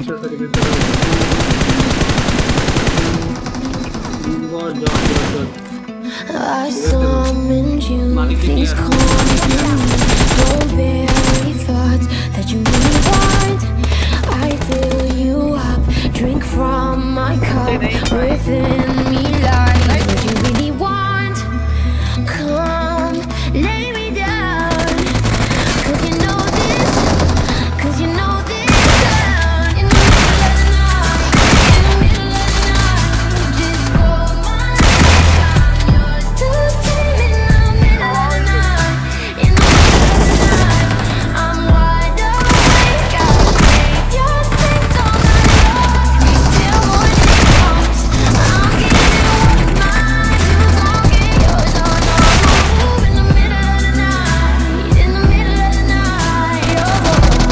I summoned you, please come to me. Don't bury thoughts that you really want. I fill you up, drink from my cup. Within me lies what you really want. Come, lay me down, 'cause you know this, 'cause you know this. In the middle of the night, in the middle of the night, just hold my hand. Yours to take me in the middle of the night, in the middle of the night. I'm wide awake, I'll save your face all night long till morning comes. I'll get what's mine, you gon' get yours. Oh no, in the middle of the night, in the middle of the night. Oh.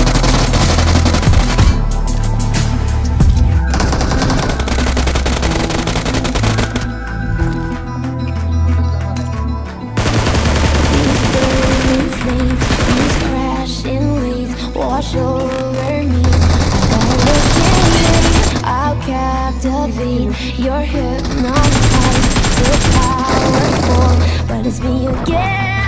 These burning flames, these crashing waves wash over me. I'll captivate, you're hypnotized, so powerful, but it's me again.